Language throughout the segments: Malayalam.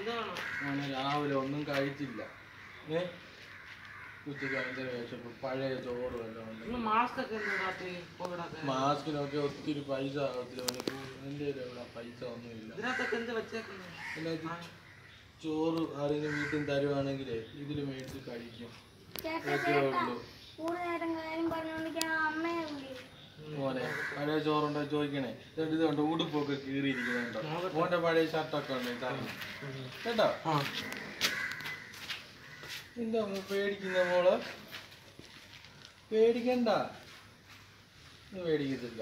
അങ്ങനെ രാവിലെ ഒന്നും കഴിച്ചില്ല. ഉച്ചയ്ക്ക് ഭയങ്കര വിശപ്പ്. പഴയ ചോറ് വല്ലതും ഉണ്ട്. മാസ്കിനൊക്കെ ഒത്തിരി പൈസ ആകത്തില്ല. എൻ്റെ പൈസ ഒന്നുമില്ല. ചോറ് ആരെങ്കിലും വീട്ടിൽ തരുവാണെങ്കിലേ ഇതിൽ മേടിച്ച് കഴിക്കും. മോനെ പഴയ ചോറുണ്ടോ ചോദിക്കണേ. ഇതുണ്ട് ഉടുപ്പൊക്കെ കീറിയിരിക്കുന്നുണ്ടോ. മോന്റെ പഴയ ഷർട്ടൊക്കെ ഉണ്ട് കേട്ടോ. എന്താ പേടിക്കുന്ന മോള്? പേടിക്കണ്ട, പേടിക്കത്തില്ല.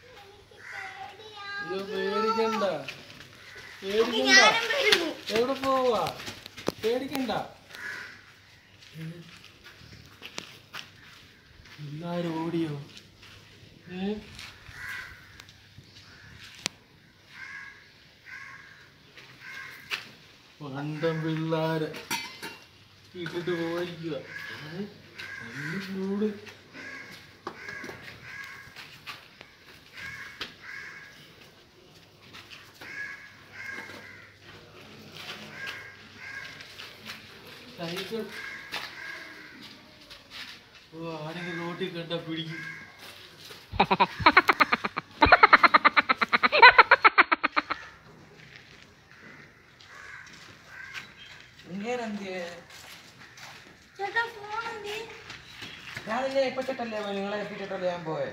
ഇത് പേടിക്കണ്ട, പേടിക്കണ്ട. എവിടെ പോവാ? പേടിക്കണ്ട. എല്ലാരും ഓടിയോ? പണ്ടം പിള്ളേര് ഇട്ടിട്ട് പോയിരിക്കുക. ചൂട് സൈക്കിൾ ആരെങ്കിലും റോട്ടിൽ കണ്ടാ പിടിക്കും. ഞാനില്ലേ ഇപ്പച്ചട്ടല്ലേ നിങ്ങളെ എത്തിച്ചിട്ടല്ലേ ഞാൻ പോയെ.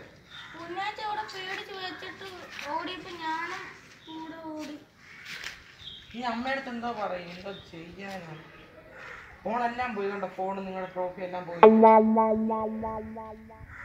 ഈ അമ്മയുടെ അടുത്ത് എന്തോ പറയും, എന്തോ ചെയ്യാനാ. ഫോണെല്ലാം പോയി കണ്ടോ. ഫോണ് നിങ്ങളുടെ ട്രോഫി എല്ലാം പോയി.